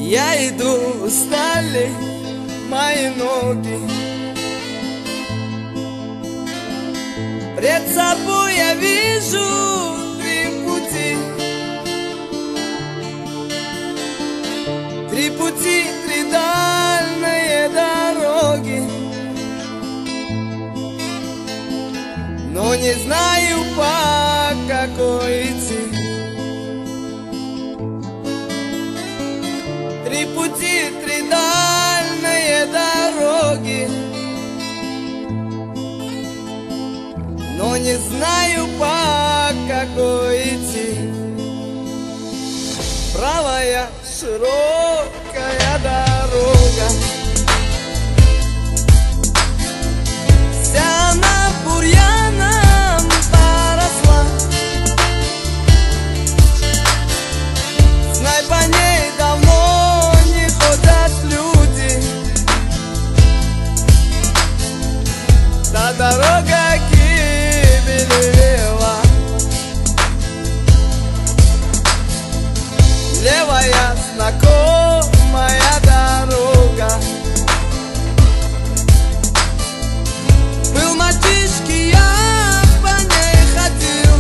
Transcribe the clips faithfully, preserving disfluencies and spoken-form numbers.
Я иду, устали мои ноги. Пред собой я вижу три пути. Три пути, три дальние дороги. Но не знаю, по какой идти. Три пути, три дальние дороги. Но не знаю, по какой идти. Правая широкая дорога, вся она бурьяном поросла. Знай, по ней давно не ходят люди. Та дорога гибели вела. Левая знакомая дорога. Был мальчишки, я по ней ходил.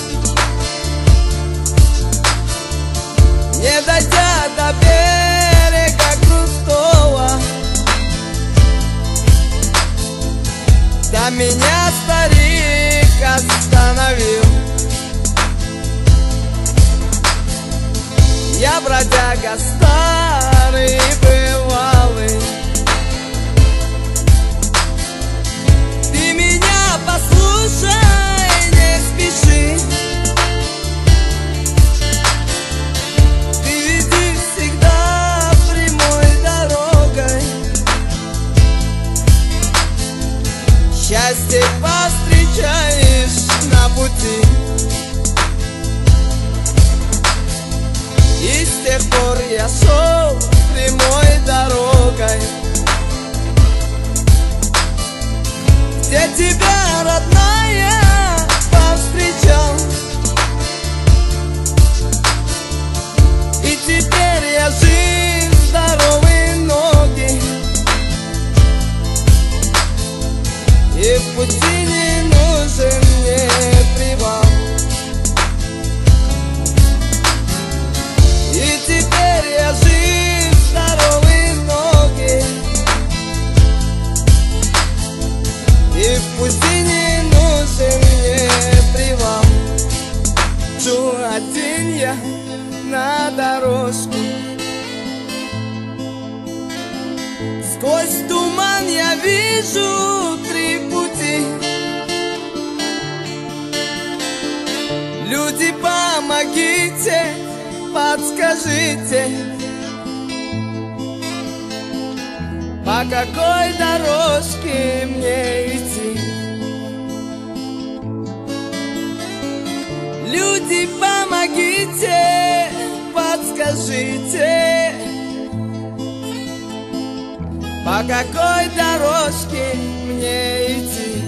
Не дойдя до берега крутого, там меня старик остановил. Я бродяга старый и бывалый. Ты меня послушай, не спеши. Ты веди всегда прямой дорогой. Счастье повстречаешь на пути. И с тех пор я шел прямой дорогой, где тебя, родная, повстречал. И теперь я жив, здоровые ноги, и в пути не нужен мне привал. И теперь я жив, здоровые ноги, и в пути не нужен мне привал. Шел один я на дорожку. Сквозь туман я вижу три пути. Люди, помогите, подскажите, по какой дорожке мне идти. Люди, помогите, подскажите, по какой дорожке мне идти.